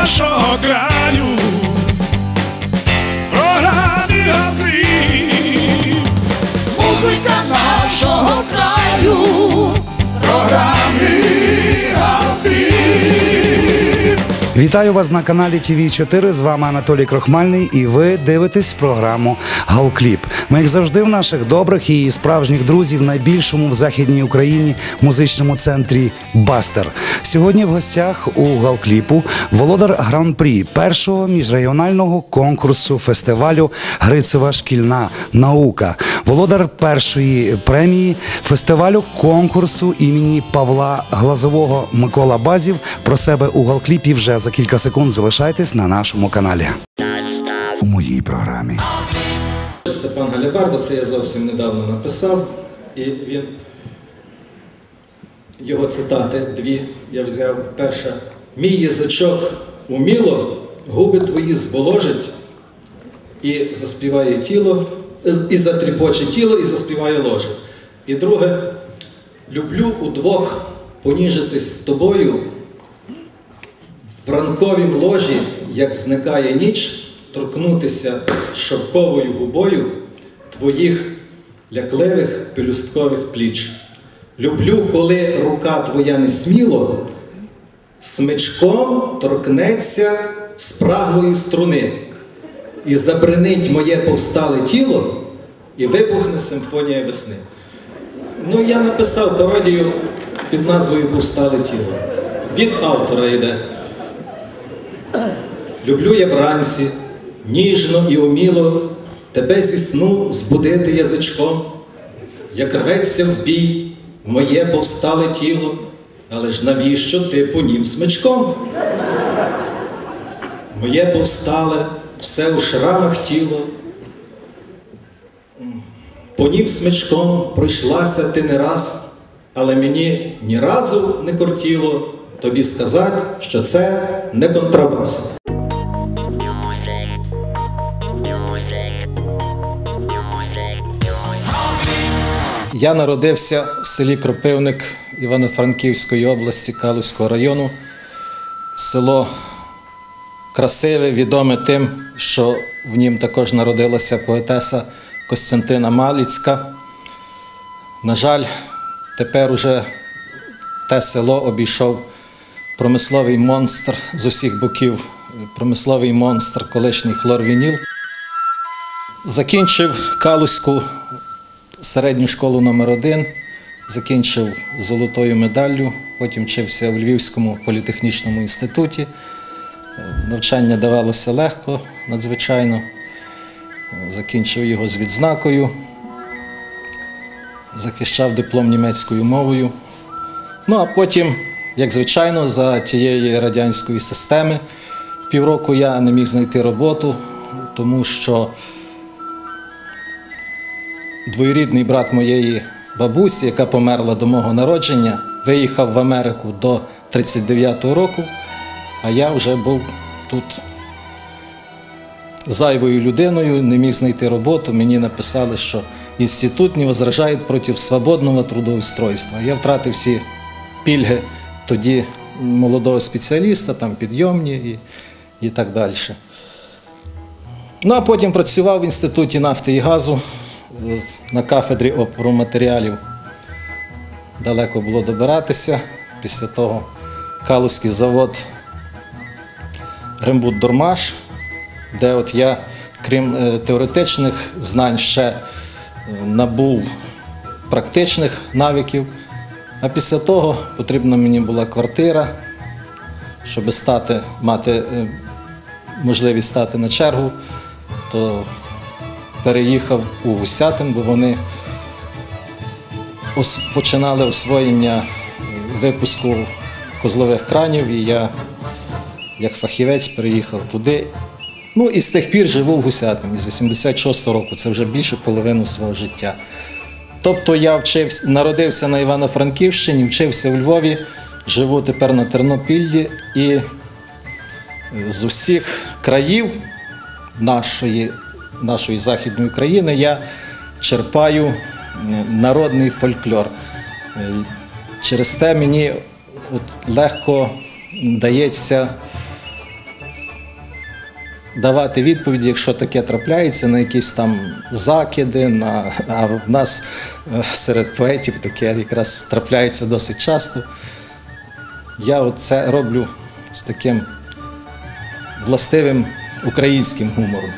нашого краю, в програмі «Галкліп». Музика нашого краю, в програмі «Галкліп». Вітаю вас на каналі ТВ4, з вами Анатолій Крохмальний і ви дивитесь програму «Галкліп». Ми, як завжди, в наших добрих і справжніх друзів найбільшому в Західній Україні музичному центрі «Бастер». Сьогодні в гостях у «Галкліпу» володар гран-прі першого міжрегіонального конкурсу фестивалю «Грицева шкільна наука», володар першої премії фестивалю конкурсу імені Павла Глазового Микола Базів. Про себе у «Галкліпі» вже за кілька секунд. Залишайтесь на нашому каналі. У моїй програмі. Степан Галябарда, це я зовсім недавно написав, і його цитати дві я взяв. Перша. «Мій язичок уміло губи твої зболожить і заспіває тіло, і затріпоче тіло, і заспіває ложе». І друге. «Люблю удвох поніжитись з тобою в ранковім ложі, як зникає ніч, торкнутися шовковою губою твоїх лякливих пелюсткових пліч. Люблю, коли рука твоя несміло смичком торкнеться спраглої струни, і забринить моє повстале тіло, і вибухне симфонія весни». Ну, я написав пародію під назвою «Повстале тіло». Від автора йде. «Люблю я вранці, ніжно і уміло тебе зі сну збудити язичком, як рветься в бій моє повстале тіло, але ж навіщо ти по нім смичком? Моє повстале, все у шрамах тіло, по нім смичком пройшлася ти не раз, але мені ні разу не кортіло тобі сказати, що це не контрабас». Я народився в селі Кропивник Івано-Франківської області, Калузького району. Село красиве, відоме тим, що в нім також народилася поетеса Костянтина Маліцька. На жаль, тепер уже те село обійшов промисловий монстр з усіх боків, промисловий монстр, колишній хлорвініл. Закінчив Калузьку середню школу номер 1, закінчив золотою медаллю, потім вчився в Львівському політехнічному інституті. Навчання давалося легко, надзвичайно. Закінчив його з відзнакою, захищав диплом німецькою мовою. Ну а потім, як звичайно, за тієї радянської системи, півроку я не міг знайти роботу, тому що двоюрідний брат моєї бабусі, яка померла до мого народження, виїхав в Америку до 1939 року, а я вже був тут зайвою людиною, не міг знайти роботу. Мені написали, що інститут не возражає проти свободного трудоустройства. Я втратив всі пільги тоді молодого спеціаліста, там підйомні і так далі. Ну а потім працював в Інституті нафти і газу на кафедрі опору-матеріалів. Далеко було добиратися. Після того Калузький завод Рембуд-Дормаш, де от я, крім теоретичних знань, ще набув практичних навиків. А після того потрібна мені була квартира, щоб мати можливість стати на чергу, то переїхав у Гусятин, бо вони починали освоєння випуску козлових кранів, і я, як фахівець, переїхав туди. Ну і з тих пір живу в Гусятині, з 86-го року, це вже більше половини свого життя. Тобто я народився на Івано-Франківщині, вчився у Львові, живу тепер на Тернопіллі, і з усіх країв нашої Західної України я черпаю народний фольклор. Через те мені легко дається давати відповіді, якщо таке трапляється, на якісь там закиди, а в нас серед поетів таке якраз трапляється досить часто. Я це роблю з таким властивим українським гумором.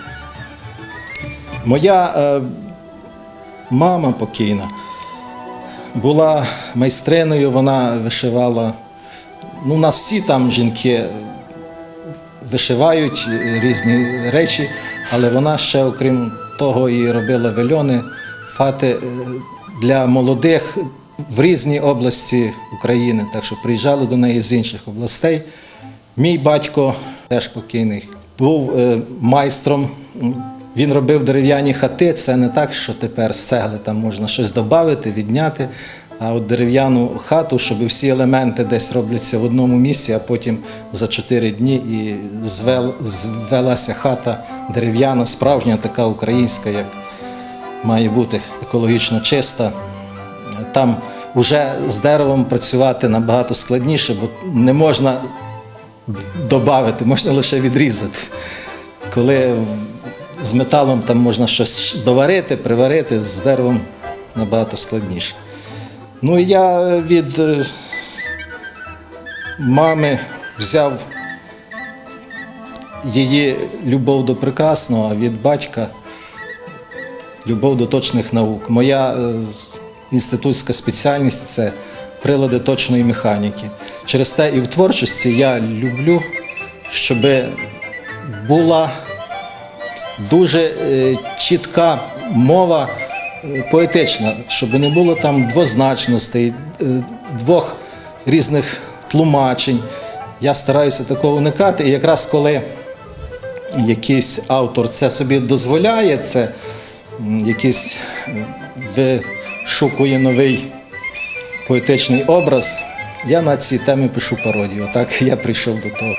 Моя мама покійна була майстриною, вона вишивала. У нас всі там жінки вишивають різні речі, але вона ще, окрім того, і робила вельони, фати для молодих в різні області України, так що приїжджали до неї з інших областей. Мій батько, теж покійний, був майстром. Він робив дерев'яні хати, це не так, що тепер з цегли там можна щось додати, відняти, а от дерев'яну хату, щоб всі елементи десь робляться в одному місці, а потім за 4 дні і звелася хата дерев'яна, справжня, така українська, як має бути, екологічно чиста. Там вже з деревом працювати набагато складніше, бо не можна додати, можна лише відрізати. Коли з металом там можна щось доварити, приварити, з деревом набагато складніше. Ну і я від мами взяв її любов до прекрасного, а від батька любов до точних наук. Моя інститутська спеціальність – це прилади точної механіки. Через те і в творчості я люблю, щоб була дуже чітка мова поетична, щоб не було там двозначностей, двох різних тлумачень. Я стараюся такого уникати. І якраз коли якийсь автор це собі дозволяє, це якийсь вишукує новий поетичний образ, я на ці теми пишу пародію. Отак я прийшов до того.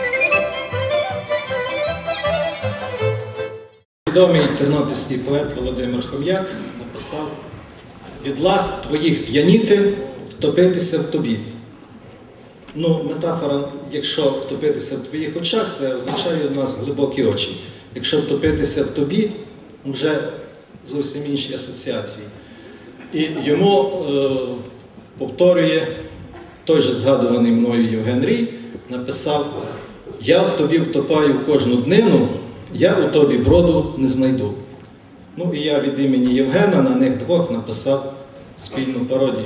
Відомий тернопільський поет Володимир Хом'як написав: «Від ласк твоїх п'яніти, втопитися в тобі». Ну, метафора, якщо втопитися в твоїх очах, це означає у нас глибокі очі. Якщо втопитися в тобі, вже зовсім інші асоціації. І йому повторює той же згадуваний мною Євген Рій, написав: «Я в тобі втопаю кожну днину, я у тобі броду не знайду». Ну і я від імені Євгена на них двох написав спільну пародію.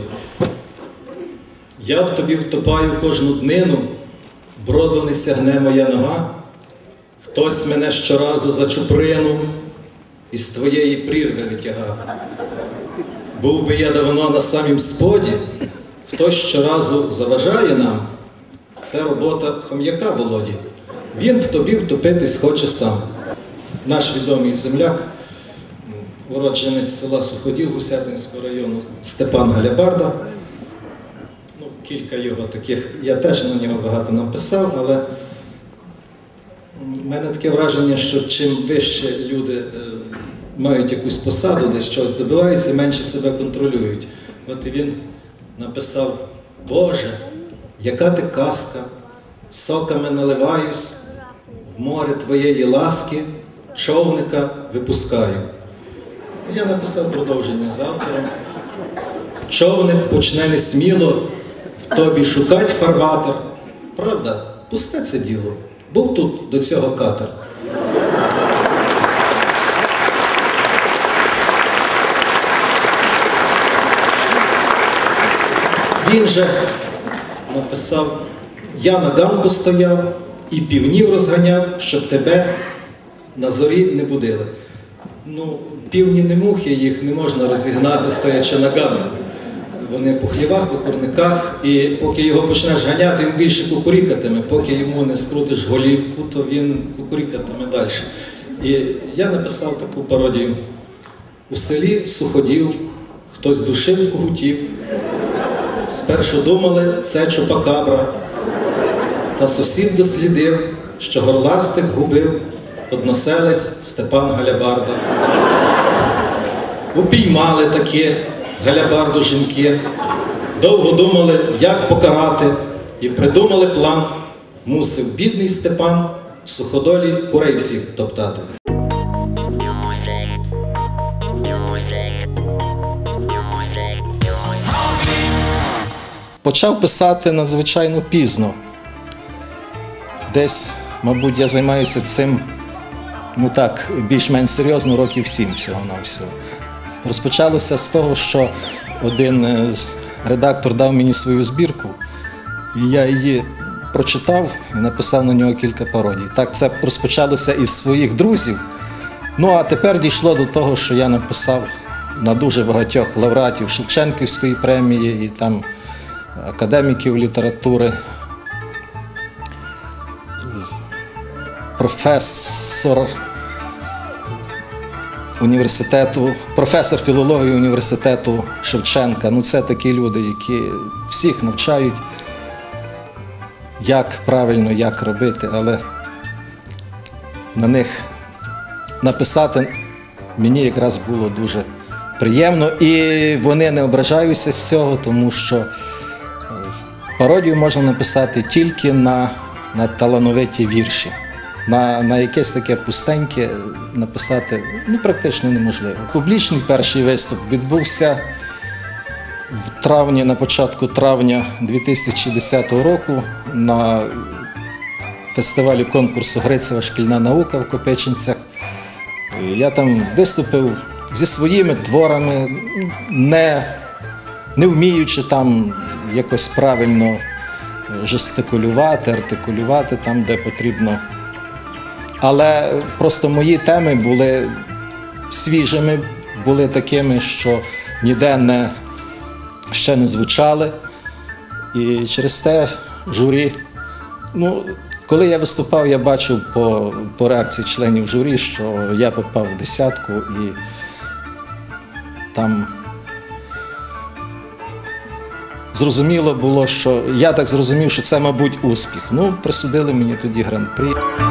«Я в тобі втопаю кожну днину, броду не сягне моя нога, хтось мене щоразу за чуприну із твоєї прірви витягав. Був би я давно на самім споді, хтось щоразу заважає нам, це робота Хом'яка Володі. Він в тобі втопитись хоче сам». Наш відомий земляк, уродженець села Суходіл Гусятинського району Степан Галябарда. Ну, кілька його таких, я теж на нього багато написав, але в мене таке враження, що чим вище люди мають якусь посаду, десь щось добиваються, менше себе контролюють. От і він написав: «Боже, яка ти казка, соками наливаюсь, в море твоєї ласки човника випускаю». Я написав продовження з автором. «Човник почне несміло в тобі шукать фарватер». Правда, пусте це діло. Був тут до цього катер. Він же написав: «Я на ганку стояв і півнів розганяв, щоб тебе на зорі не будили». Ну, півні не мухи, їх не можна розігнати, стоячи на ганку. Вони по хлівах, по курниках, і поки його почнеш ганяти, він більше кукурікатиме. Поки йому не скрутиш голівку, то він кукурікатиме далі. І я написав таку пародію. У селі Суходіл хтось душив кугутів. Спершу думали, це чупакабра. Та сусід дослідив, що горластик губив односелець Степан Галябарда. Упіймали таки Галябарду жінки, довго думали, як покарати, і придумали план. Мусив бідний Степан в суходолі курей всіх топтати. Почав писати надзвичайно пізно. Десь, мабуть, я займаюся цим, ну так, більш-менш серйозно, років 7 всього-навсього. Розпочалося з того, що один редактор дав мені свою збірку, і я її прочитав і написав на нього кілька пародій. Так, це розпочалося із своїх друзів. Ну, а тепер дійшло до того, що я написав на дуже багатьох лауреатів Шевченківської премії і там академіків літератури, професор філології університету Шевченка. Ну, це такі люди, які всіх навчають, як правильно, як робити, але на них написати мені якраз було дуже приємно. І вони не ображаються з цього, тому що пародію можна написати тільки на талановиті вірші. На якесь таке пустеньке написати практично неможливо. Публічний перший виступ відбувся на початку травня 2010 року на фестивалі конкурсу «Грицева шкільна наука» в Копичинцях. Я там виступив зі своїми творами, не вміючи там якось правильно жестикулювати, артикулювати там, де потрібно. Але просто мої теми були свіжими, були такими, що ніде ще не звучали. І через те журі, коли я виступав, я бачив по реакції членів журі, що я попав в десятку, і там зрозуміло було, що я так зрозумів, що це, мабуть, успіх. Присудили мені тоді гран-прі.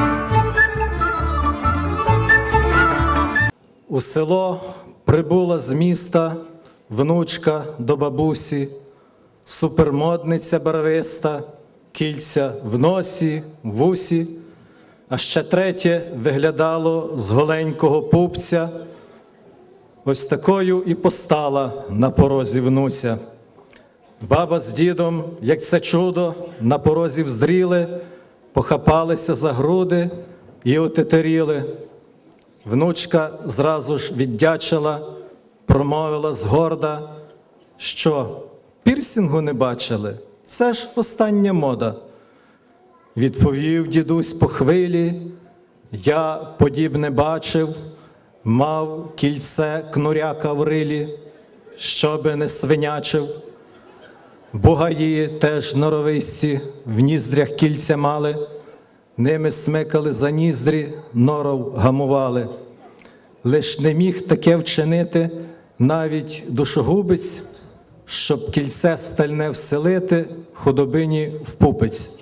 У село прибула з міста внучка до бабусі, супермодниця барвиста, кільця в носі, в вусі, а ще третє виглядало з голенького пупця. Ось такою і постала на порозі внуся. Баба з дідом, як це чудо, на порозі вздріли, похапалися за груди і отетеріли. Внучка зразу ж віддячила, промовила згорда, що пірсінгу не бачили, це ж остання мода. Відповів дідусь по хвилі, я подібне бачив, мав кільце кнуряка в рилі, щоби не свинячив. Бугаї теж норовисті в ніздрях кільця мали, ними смикали за ніздрі, норов гамували. Лиш не міг таке вчинити навіть душогубець, щоб кільце стальне вселити худобині в пупець.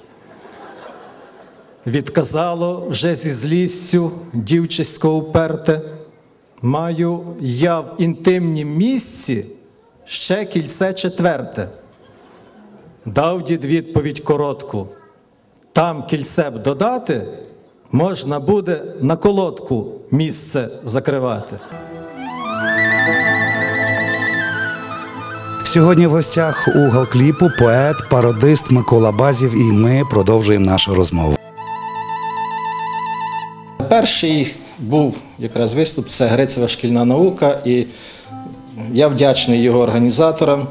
Відказало вже зі злістю дівчисько уперте, маю я в інтимнім місці ще кільце четверте. Дав дід відповідь коротку, там кільце б додати, можна буде на колодку місце закривати. Сьогодні в гостях у Галкліпу поет, пародист Микола Базів, і ми продовжуємо нашу розмову. Перший був якраз виступ, це Грицева шкільна наука, і я вдячний його організаторам,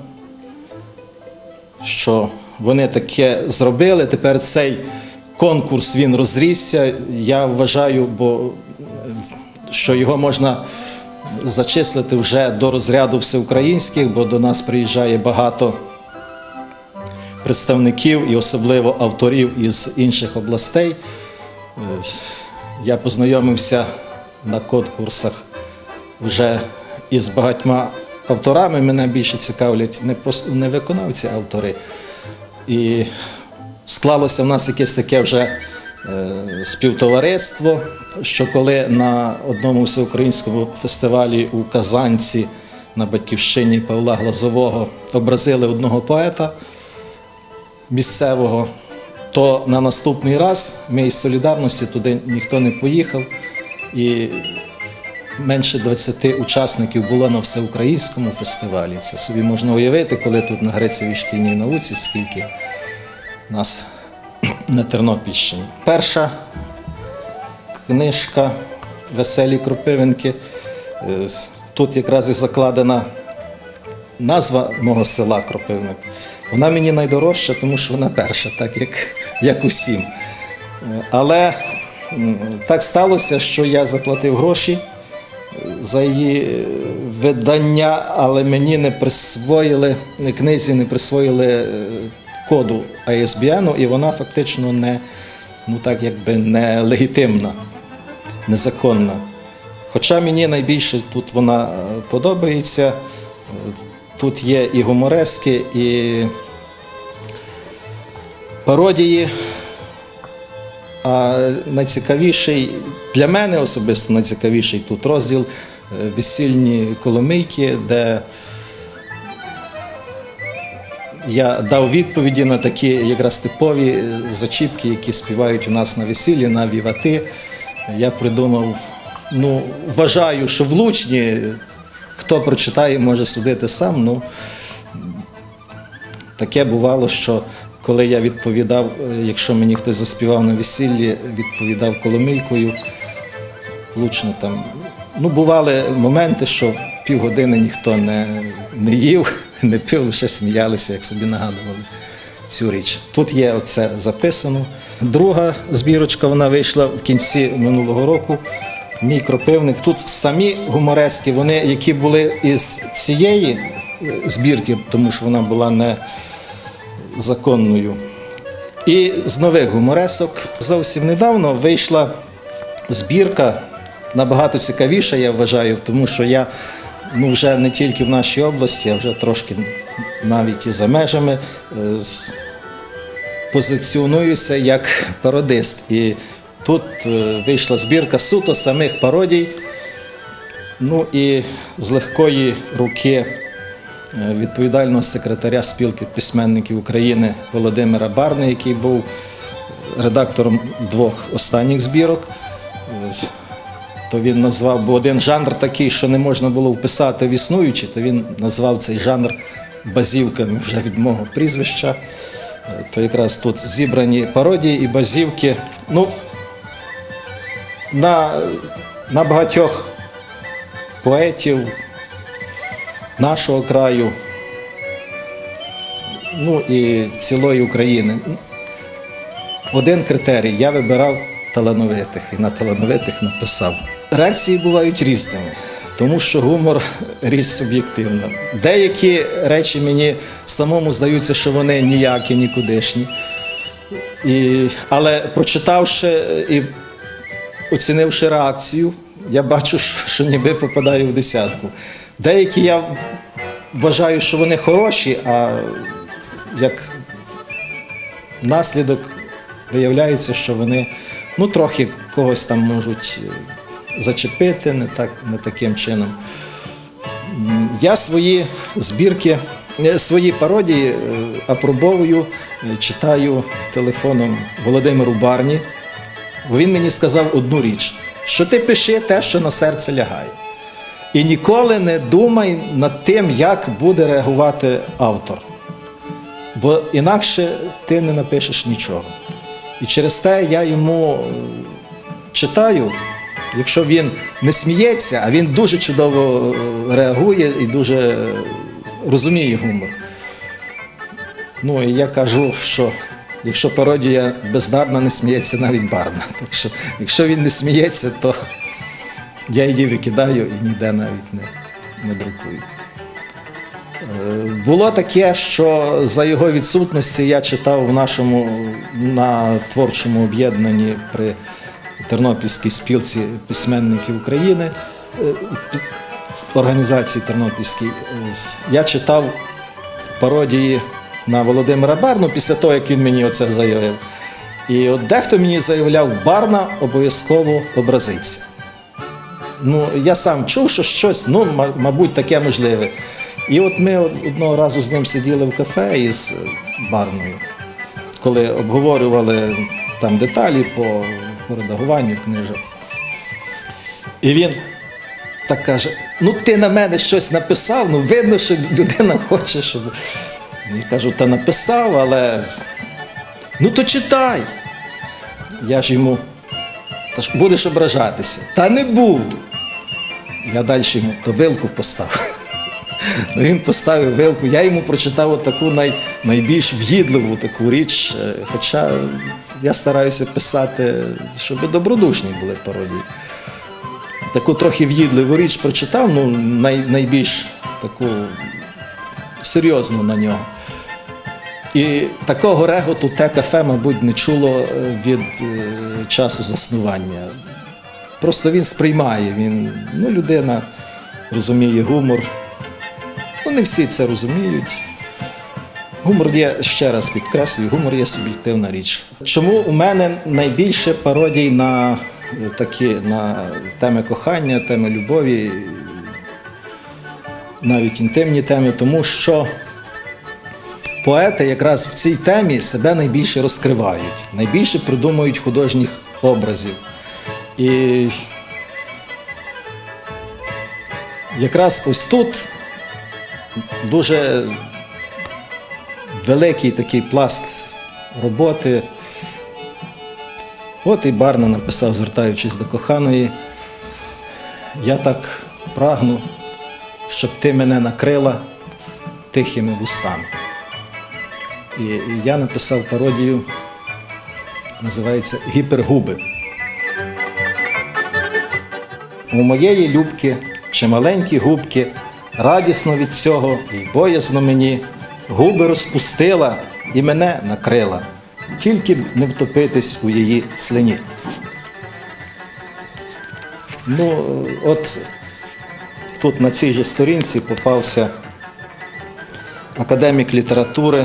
що вони таке зробили. Тепер цей конкурс, він розрісся. Я вважаю, що його можна зачислити вже до розряду всеукраїнських, бо до нас приїжджає багато представників і особливо авторів із інших областей. Я познайомився на конкурсах вже із багатьма авторами. Мене більше цікавлять не виконавці, а автори. І склалося в нас якесь таке вже співтовариство, що коли на одному всеукраїнському фестивалі у Казанці на батьківщині Павла Глазового образили одного поета місцевого, то на наступний раз ми із солідарності туди ніхто не поїхав. І менше 20 учасників було на всеукраїнському фестивалі. Це собі можна уявити, коли тут на Грицевій шкільній науці, скільки нас на Тернопільщині. Перша книжка «Веселі Кропивинки». Тут якраз і закладена назва мого села Кропивник. Вона мені найдорожча, тому що вона перша, так як усім. Але так сталося, що я заплатив гроші за її видання, але мені не присвоїли, книзі не присвоїли коду ISBN, і вона фактично не легітимна, незаконна. Хоча мені найбільше тут вона подобається. Тут є і гуморески, і пародії. А найцікавіший, для мене особисто найцікавіший тут розділ «Весільні коломийки», де я дав відповіді на такі якраз типові зачіпки, які співають у нас на весіллі, на вівати. Я придумав, вважаю, що влучні, хто прочитає, може судити сам. Таке бувало, що коли я відповідав, якщо мені хтось заспівав на весіллі, відповідав коломийкою, влучно там. Бували моменти, що півгодини ніхто не їв, не пив, лише сміялися, як собі нагадували цю річ. Тут є оце записано. Друга збірочка, вона вийшла в кінці минулого року. «Мій Кропивник». Тут самі гуморески, вони, які були із цієї збірки, тому що вона була незаконною. І з нових гуморесок зовсім недавно вийшла збірка, набагато цікавіша, я вважаю, тому що я вже не тільки в нашій області, а вже трошки навіть і за межами позиціонуюся як пародист. І тут вийшла збірка суто самих пародій, і з легкої руки відповідального секретаря Спілки письменників України Володимира Барни, який був редактором 2 останніх збірок. То він назвав, бо один жанр такий, що не можна було вписати в існуючий, то він назвав цей жанр базівками вже від мого прізвища. То якраз тут зібрані пародії і базівки. На багатьох поетів нашого краю, і цілої України. Один критерій – я вибирав талановитих, і на талановитих написав. Реакції бувають різними, тому що гумор – річ суб'єктивна. Деякі речі мені самому здаються, що вони ніякі, нікудишні. Але прочитавши і оцінивши реакцію, я бачу, що ніби попадаю в десятку. Деякі я вважаю, що вони хороші, а як наслідок виявляється, що вони трохи когось там можуть зачепити не таким чином. Я свої збірки, свої пародії апробовую, читаю телефоном Володимиру Барні. Він мені сказав одну річ, що ти пиши те, що на серце лягає. І ніколи не думай над тим, як буде реагувати автор. Бо інакше ти не напишеш нічого. І через те я йому читаю, якщо він не сміється, а він дуже чудово реагує і дуже розуміє гумор. І я кажу, що якщо пародія бездарна, не сміється навіть Барна. Так що, якщо він не сміється, то я її викидаю і ніде навіть не друкую. Було таке, що за його відсутності я читав на творчому об'єднанні при Тернопільській спілці письменників України, організації Тернопільській. Я читав пародії на Володимира Барну після того, як він мені оце заявив. І от дехто мені заявляв, Барна обов'язково образиться. Я сам чув, що щось, мабуть, таке можливе. І от ми одного разу з ним сиділи в кафе із Барною. коли обговорювали там деталі по редагуванню книжок. І він так каже: ну ти на мене щось написав, ну видно, що людина хоче, щоб... Я кажу: та написав, але ну то читай. Я ж йому: та ж будеш ображатися. Та не буду. Я далі йому: то вилку постав. Ну, він поставив вилку. Я йому прочитав таку найбільш в'їдливу таку річ, хоча я стараюся писати, щоб добродушні були пародії. Таку трохи в'їдливу річ прочитав, ну, найбільш таку серйозну на нього. І такого реготу те кафе, мабуть, не чуло від часу заснування. Просто він сприймає, ну, людина розуміє гумор. Ну, не всі це розуміють. Гумор є, ще раз підкреслюю, гумор є суб'єктивна річ. Чому у мене найбільше пародій на теми кохання, теми любові, навіть інтимні теми? Тому що поети якраз в цій темі себе найбільше розкривають, найбільше придумують художніх образів. І якраз ось тут дуже великий такий пласт роботи. От і Барна написав, звертаючись до коханої: я так прагну, щоб ти мене накрила тихими вустами. І я написав пародію, називається «Гіпергуби». У моєї любки чималенькі губки, радісно від цього і боязно мені, губи розпустила і мене накрила, тільки б не втопитись у її слині. Ну, от тут на цій же сторінці попався академік літератури,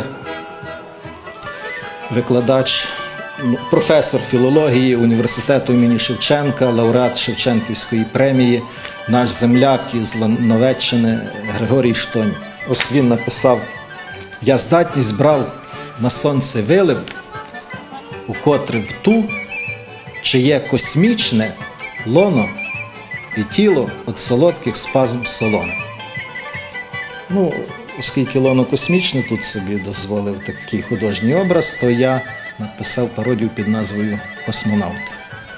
викладач, професор філології університету імені Шевченка, лауреат Шевченківської премії, наш земляк із Лановеччини Григорій Штонь. Ось він написав: я здатність брав на сонце вилив, укотре в ту, чиє космічне лоно і тіло від солодких спазм солоно. Ну, оскільки лоно космічне, тут собі дозволив такий художній образ, то я написав пародію під назвою «Космонавт».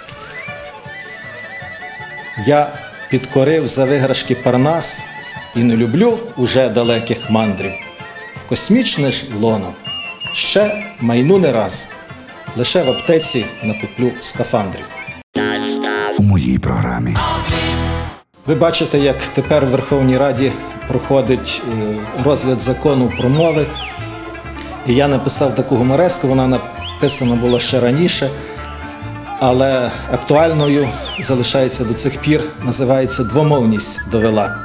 Я підкорив за виграшки Парнас і не люблю уже далеких мандрів. В космічне ж лоно ще майну не раз, лише в аптеці накуплю скафандрів. У моїй програмі. Ви бачите, як тепер в Верховній Раді проходить розгляд закону про мови. І я написав таку гумореску, вона написана була ще раніше, але актуальною залишається до цих пір, називається «Двомовність довела».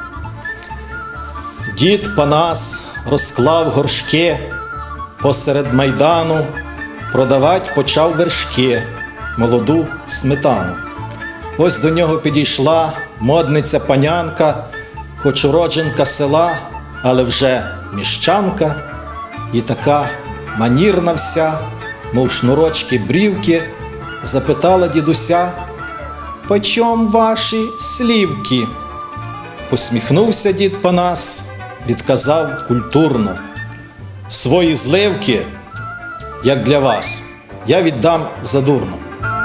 Дід Панас розклав горшки посеред майдану, продавать почав вершки, молоду сметану. Ось до нього підійшла модниця панянка, хоч уродженка села, але вже міщанка, і така манірна вся, мов шнурочки брівки, запитала дідуся: «Почом ваші слівки?» Посміхнувся дід Панас, відказав культурно: «Свої зливки, як для вас, я віддам задурно».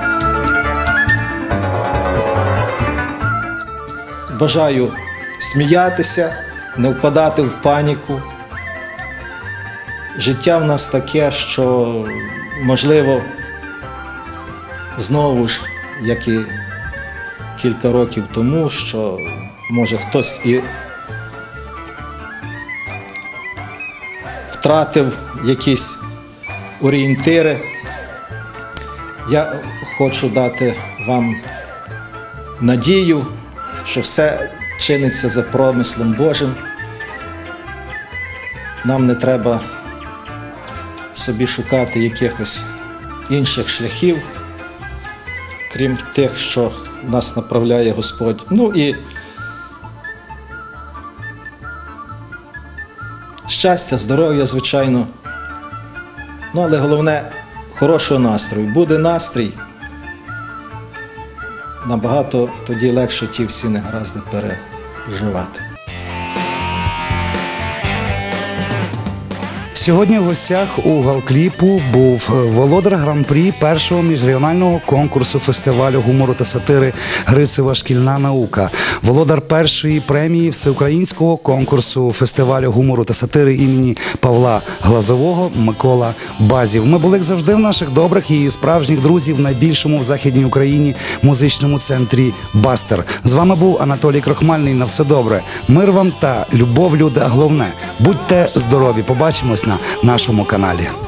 Бажаю сміятися, не впадати в паніку. Життя в нас таке, що, можливо, знову ж, як і кілька років тому, що, може, хтось і втратив якісь орієнтири. Я хочу дати вам надію, що все чиниться за промислом Божим. Нам не треба собі шукати якихось інших шляхів, крім тих, що нас направляє Господь. Ну і щастя, здоров'я, звичайно. Ну, але головне хорошого настрою. Буде настрій, набагато тоді легше ті всі негаразди переживати. Сьогодні в гостях у Галкліпу був володар гран-прі першого міжрегіонального конкурсу фестивалю гумору та сатири «Грицева шкільна наука», володар першої премії всеукраїнського конкурсу фестивалю гумору та сатири імені Павла Глазового Микола Базів. Ми були, як завжди, в наших добрих і справжніх друзів в найбільшому в Західній Україні музичному центрі «Бастер». З вами був Анатолій Крохмальний. На все добре. Мир вам та любов, люди, а головне – будьте здорові. Побачимось на нашому каналі.